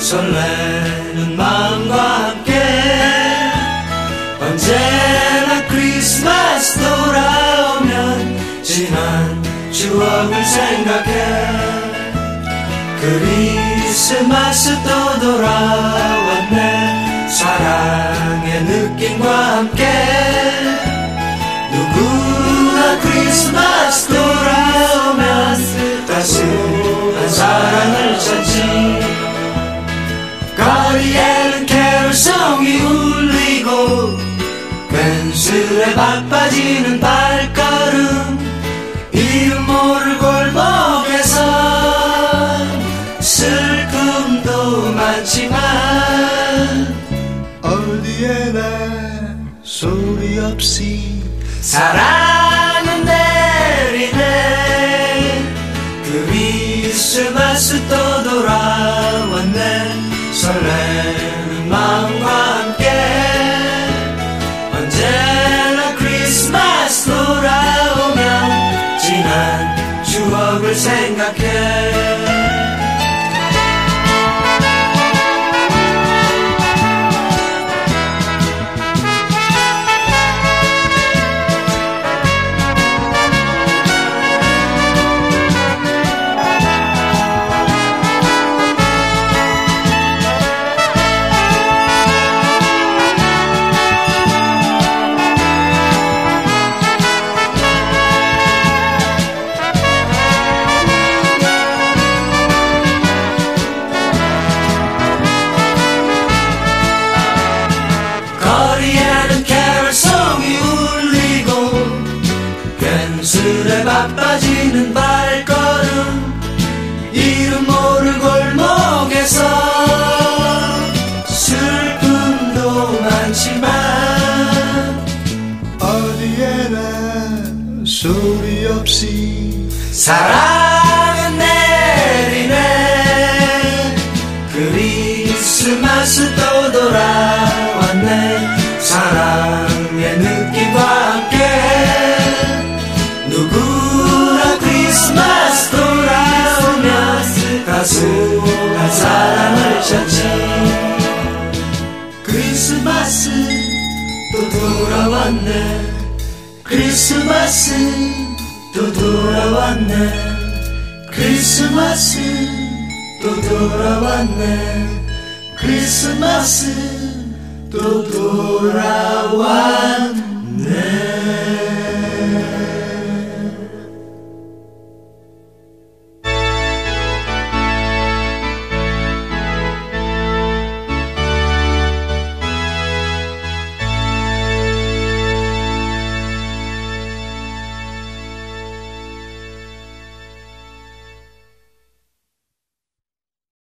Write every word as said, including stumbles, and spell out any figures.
설레는 마음과 함께 언제나 크리스마스 돌아오면 지난 추억을 생각해 크리스마스 또 돌아왔네 사랑의 느낌과 함께 누구나 크리스마스 돌아오면 따스한 사랑을 찾지 거리에는 캐롤송이 울리고 괜스레 바빠지는 발걸음 이름 모를 골목에서 슬픔도 많지만 어디에나 소리 없이 사랑은 내리네 크리스마스 또 돌아왔네 설레는 마음과 함께 언제나 크리스마스 돌아오면 지난 추억을 생각해 괜스레 바빠지는 발걸음 이름 모를 골목에서 슬픔도 많지만 어디에나 소리 없이 사랑은 내리네 크리스마스 또 돌아왔네 사랑의 느낌과 함께 누구나 크리스마스 돌아오면 따스한 사랑을 찾지 크리스마스 또 돌아왔네 크리스마스 또 돌아왔네 크리스마스 또 돌아왔네 크리스마스 또 돌아왔네